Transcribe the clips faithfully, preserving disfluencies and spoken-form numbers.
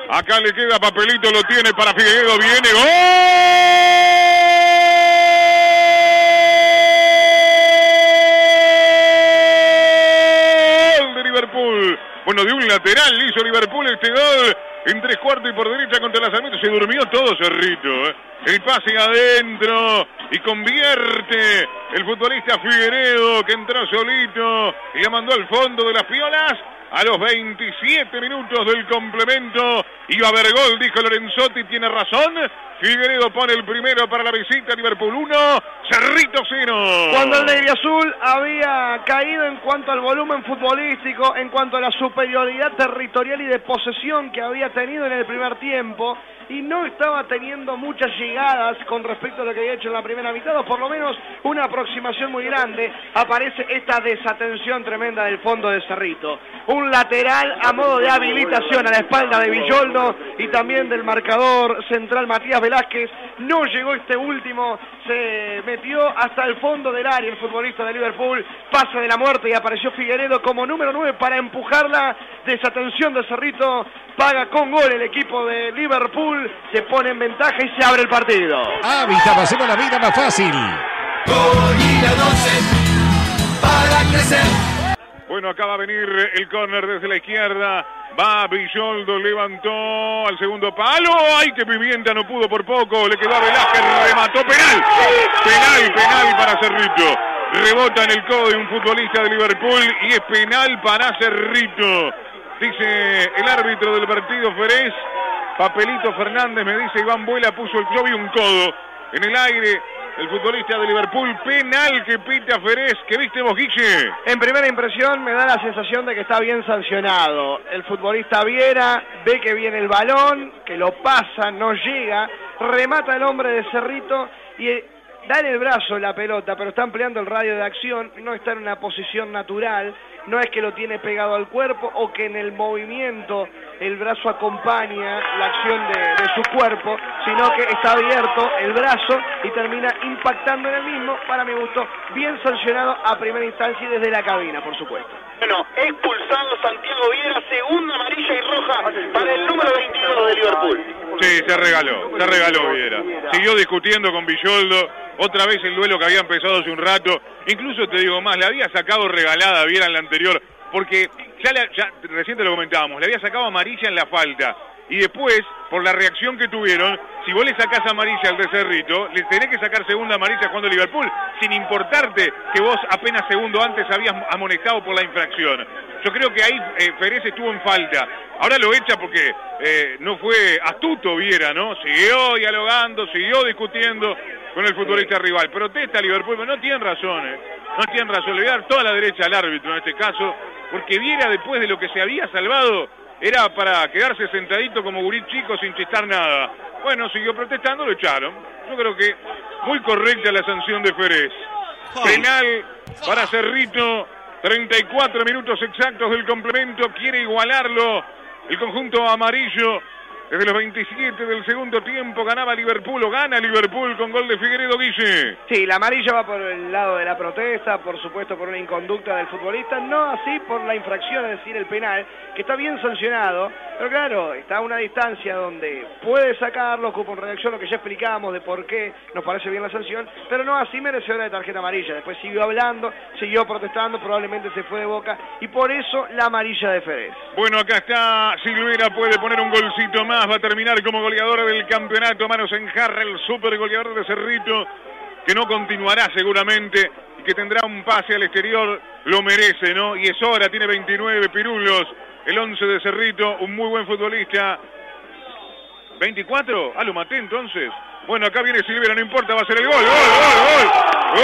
Acá le queda Papelito, lo tiene para Figueiredo, viene, ¡gol! De Liverpool. Bueno, de un lateral hizo Liverpool este gol en tres cuartos y por derecha contra la Sarmiento. Se durmió todo Cerrito, ¿eh? El pase adentro y convierte el futbolista Figueiredo, que entró solito y la mandó al fondo de las piolas. A los veintisiete minutos del complemento iba a haber gol, dijo Lorenzotti, tiene razón. Figueiredo pone el primero para la visita, Liverpool uno, Cerrito cero. Cuando el negriazul había caído en cuanto al volumen futbolístico, en cuanto a la superioridad territorial y de posesión que había tenido en el primer tiempo, y no estaba teniendo muchas llegadas con respecto a lo que había hecho en la primera mitad, o por lo menos una aproximación muy grande, aparece esta desatención tremenda del fondo de Cerrito. Un lateral a modo de habilitación a la espalda de Villoldo y también del marcador central Matías Velázquez. No llegó este último, se metió hasta el fondo del área el futbolista de Liverpool, pase de la muerte y apareció Figueiredo como número nueve para empujarla. Desatención de Cerrito, paga con gol el equipo de Liverpool, se pone en ventaja y se abre el partido. Hábitat, hacemos la vida más fácil. Gorila doce para crecer. Bueno, acá va a venir el córner desde la izquierda. Va Villoldo, levantó al segundo palo. ¡Ay, que Pimienta no pudo por poco! Le quedó a Velázquez, remató. ¡Penal! Penal, penal para Cerrito. Rebota en el codo de un futbolista de Liverpool y es penal para Cerrito. Dice el árbitro del partido, Ferez. Papelito Fernández, me dice Iván Buela, puso el... Yo vi un codo en el aire. El futbolista de Liverpool, penal que pita Ferez. ¿Qué viste vos, Guille? En primera impresión me da la sensación de que está bien sancionado. El futbolista Viera ve que viene el balón, que lo pasa, no llega, remata el hombre de Cerrito y da en el brazo la pelota, pero está ampliando el radio de acción, no está en una posición natural, no es que lo tiene pegado al cuerpo o que en el movimiento el brazo acompaña la acción de, de su cuerpo, sino que está abierto el brazo y termina impactando en el mismo. Para mi gusto, bien sancionado a primera instancia y desde la cabina, por supuesto. Bueno, expulsado Santiago Viera, segunda amarilla y roja para el número veintidós de Liverpool. Sí, se regaló, se regaló Viera. Siguió discutiendo con Villoldo, otra vez el duelo que había empezado hace un rato. Incluso te digo más, le había sacado regalada a Viera en la anterior, porque ya, le, ya recién te lo comentábamos, le había sacado amarilla en la falta. Y después, por la reacción que tuvieron, si vos le sacás amarilla al de Cerrito, le tenés que sacar segunda amarilla jugando Liverpool, sin importarte que vos apenas segundo antes habías amonestado por la infracción. Yo creo que ahí eh, Ferez estuvo en falta. Ahora lo echa porque eh, no fue astuto Viera, ¿no? Siguió dialogando, siguió discutiendo con el futbolista rival. Protesta Liverpool, pero no tienen razón, ¿eh? No tienen razón. Le voy a dar toda la derecha al árbitro en este caso, porque Viera, después de lo que se había salvado, era para quedarse sentadito como gurí chico sin chistar nada. Bueno, siguió protestando, lo echaron. Yo creo que muy correcta la sanción de Ferez. Penal para Cerrito, treinta y cuatro minutos exactos del complemento, quiere igualarlo el conjunto amarillo. Desde los veintisiete del segundo tiempo ganaba Liverpool, o gana Liverpool con gol de Figueiredo, Guille. Sí, la amarilla va por el lado de la protesta, por supuesto por una inconducta del futbolista, no así por la infracción, es decir, el penal, que está bien sancionado, pero claro, está a una distancia donde puede sacarlo, con reacción lo que ya explicábamos de por qué nos parece bien la sanción, pero no así merecedora de tarjeta amarilla. Después siguió hablando, siguió protestando, probablemente se fue de boca, y por eso la amarilla de Ferez. Bueno, acá está Silvera, puede poner un golcito más. Va a terminar como goleador del campeonato, manos en jarra, el super goleador de Cerrito, que no continuará seguramente y que tendrá un pase al exterior, lo merece, ¿no? Y es hora, tiene veintinueve pirulos, el once de Cerrito, un muy buen futbolista. ¿veinticuatro? Ah, lo maté entonces. Bueno, acá viene Silvera, no importa, va a ser el gol, gol, gol, gol.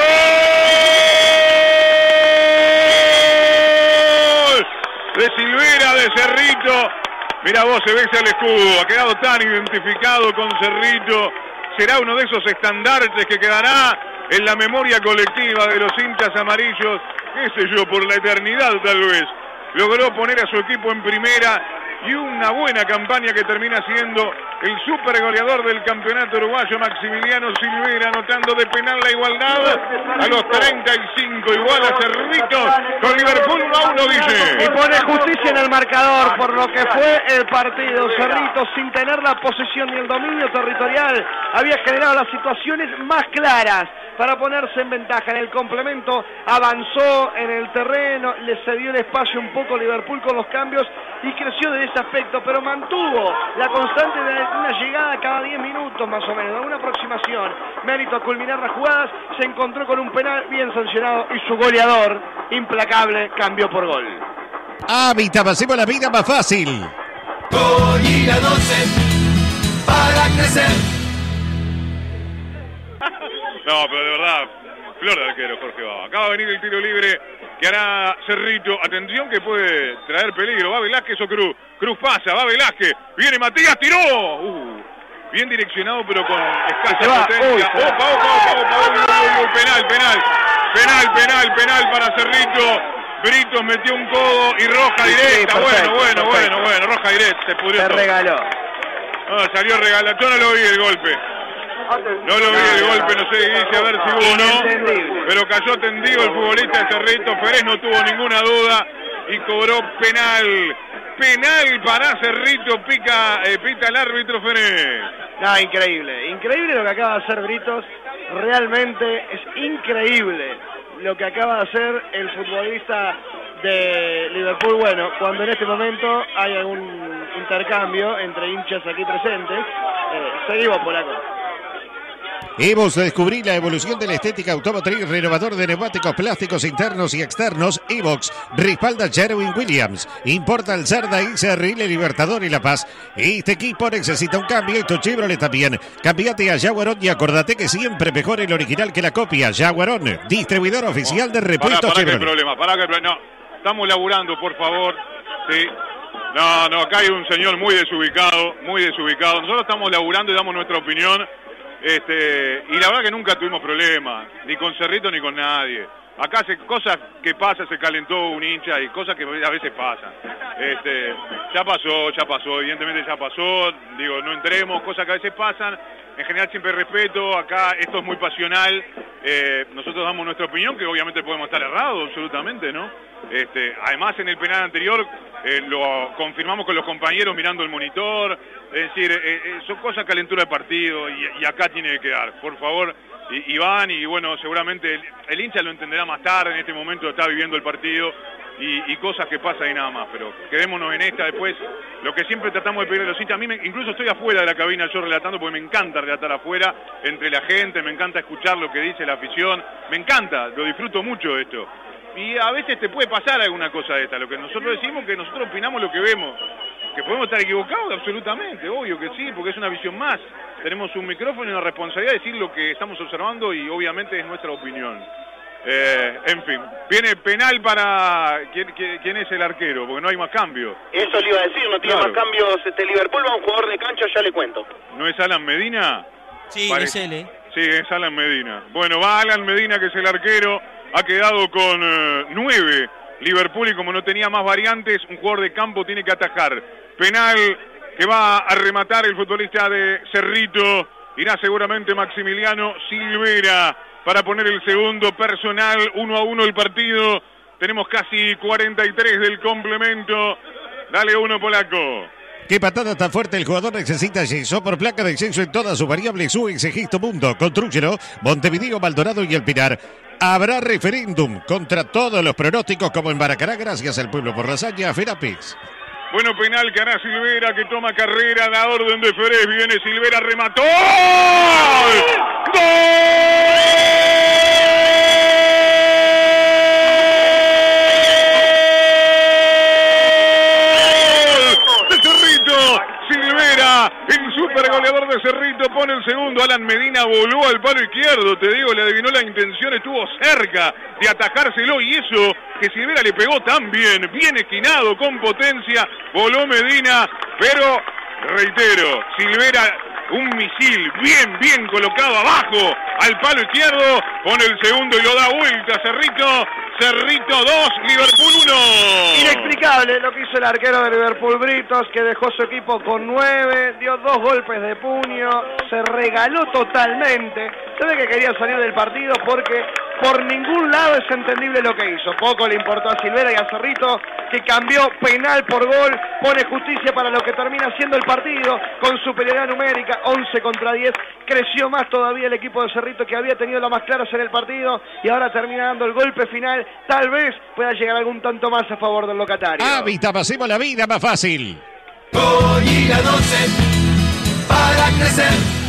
¡Gol! De Silvera, de Cerrito. Mira vos, se besa el escudo, ha quedado tan identificado con Cerrito, será uno de esos estandartes que quedará en la memoria colectiva de los hinchas amarillos, qué sé yo, por la eternidad tal vez. Logró poner a su equipo en primera y una buena campaña que termina siendo el super goleador del campeonato uruguayo, Maximiliano Silvera, anotando de penal la igualdad a los treinta y cinco, igual a Cerritos con Liverpool uno a uno, Guille. Y pone justicia en el marcador por lo que fue el partido. Cerritos, sin tener la posesión ni el dominio territorial, había generado las situaciones más claras para ponerse en ventaja. En el complemento avanzó en el terreno, le cedió el espacio un poco Liverpool con los cambios y creció de ese aspecto, pero mantuvo la constante de una llegada cada diez minutos más o menos, una aproximación, mérito a culminar las jugadas, se encontró con un penal bien sancionado y su goleador, implacable, cambió por gol. Hábitat, hacemos la vida más fácil. Gorila doce para crecer. No, pero de verdad, flor de arquero Jorge Baba. Acaba de venir el tiro libre que hará Cerrito. Atención que puede traer peligro. ¿Va Velázquez o Cruz? Cruz pasa, va Velázquez. Viene Matías, tiró. Uh, bien direccionado pero con escasa potencia. Opa, opa, opa, opa, opa, opa, penal, penal. Penal, penal, penal para Cerrito. Britos metió un codo y roja directa. Sí, perfecto, bueno, bueno, perfecto. bueno, bueno, roja directa. Se pudrió Se todo. regaló. No, salió regalado. Yo no lo vi el golpe. No lo vi el golpe, no sé, dice a ver si hubo o no, pero cayó tendido el futbolista de Cerrito. Pérez no tuvo ninguna duda y cobró penal. Penal para Cerrito, pica, eh, pita el árbitro Fenés. No, increíble, increíble lo que acaba de hacer Britos. Realmente es increíble lo que acaba de hacer el futbolista de Liverpool. Bueno, cuando en este momento hay algún intercambio entre hinchas aquí presentes, eh, seguimos polaco. Hemos de descubrir la evolución de la estética automotriz, renovador de neumáticos plásticos internos y externos. Evox respalda Sherwin Williams. Importa el Zarda, I C R L, Libertador y La Paz. Este equipo necesita un cambio y tu Chevrolet también. Cambiate a Jaguarón y acordate que siempre mejor el original que la copia. Jaguarón, distribuidor oficial de repuestos Chevrolet. Para, para que hay problema, para que no, estamos laburando, por favor. Sí. No, no, acá hay un señor muy desubicado, muy desubicado. Nosotros estamos laburando y damos nuestra opinión. Este, y la verdad que nunca tuvimos problemas, ni con Cerrito ni con nadie. Acá se, cosas que pasa, se calentó un hincha y cosas que a veces pasan. Este, ya pasó, ya pasó, evidentemente ya pasó, digo, no entremos, cosas que a veces pasan. En general siempre respeto, acá esto es muy pasional, eh, nosotros damos nuestra opinión, que obviamente podemos estar errados, absolutamente, ¿no? Este, además en el penal anterior eh, lo confirmamos con los compañeros mirando el monitor, es decir, eh, eh, son cosas calentura de partido y, y acá tiene que quedar, por favor, y, y van y bueno, seguramente el, el hincha lo entenderá más tarde, en este momento está viviendo el partido y, y cosas que pasan y nada más, pero quedémonos en esta después, lo que siempre tratamos de pedir a los hinchas, a mí me, incluso estoy afuera de la cabina yo relatando porque me encanta relatar afuera, entre la gente, me encanta escuchar lo que dice la afición, me encanta, lo disfruto mucho de esto. Y a veces te puede pasar alguna cosa de esta, lo que nosotros decimos que nosotros opinamos lo que vemos, que podemos estar equivocados absolutamente, obvio que sí, porque es una visión más, tenemos un micrófono y una responsabilidad de decir lo que estamos observando y obviamente es nuestra opinión. Eh, en fin, viene penal para ¿quién, quién, quién es el arquero, porque no hay más cambios. Eso le iba a decir, no tiene claro. más cambios este Liverpool, va un jugador de cancha, ya le cuento. ¿No es Alan Medina? Sí, Pare... es él, ¿eh? Sí, es Alan Medina. Bueno, va Alan Medina, que es el arquero. Ha quedado con eh, nueve Liverpool y como no tenía más variantes, un jugador de campo tiene que atajar. Penal que va a rematar el futbolista de Cerrito. Irá seguramente Maximiliano Silvera para poner el segundo personal. Uno a uno el partido. Tenemos casi cuarenta y tres del complemento. Dale uno, polaco. Qué patada tan fuerte, el jugador necesita yeso por placa de exceso en todas sus variables. U Exigisto Mundo, Contrúyelo, Montevideo, Maldonado y El Pinar. Habrá referéndum contra todos los pronósticos como en Baracará, gracias al pueblo por la hazaña, Ferapix. Bueno, penal que hará Silvera, que toma carrera, la orden de Ferez, viene Silvera, remató. ¡Gol! Silvera, el super goleador de Cerrito, pone el segundo. Alan Medina voló al palo izquierdo, te digo, le adivinó la intención, estuvo cerca de atajárselo y eso que Silvera le pegó tan bien, bien esquinado, con potencia, voló Medina, pero reitero, Silvera, un misil bien, bien colocado abajo al palo izquierdo, pone el segundo y lo da vuelta Cerrito, Cerrito dos, Liverpool uno. Inexplicable lo que hizo el arquero de Liverpool, Britos, que dejó su equipo con nueve, dio dos golpes de puño, se regaló totalmente. Se ve que quería salir del partido porque por ningún lado es entendible lo que hizo. Poco le importó a Silvera y a Cerrito, que cambió penal por gol, pone justicia para lo que termina siendo el partido con superioridad numérica, once contra diez. Creció más todavía el equipo de Cerrito, que había tenido las más claras en el partido, y ahora termina dando el golpe final. Tal vez pueda llegar algún tanto más a favor del locatario. Hábitat, pasemos la vida más fácil. Gol y la doce para crecer.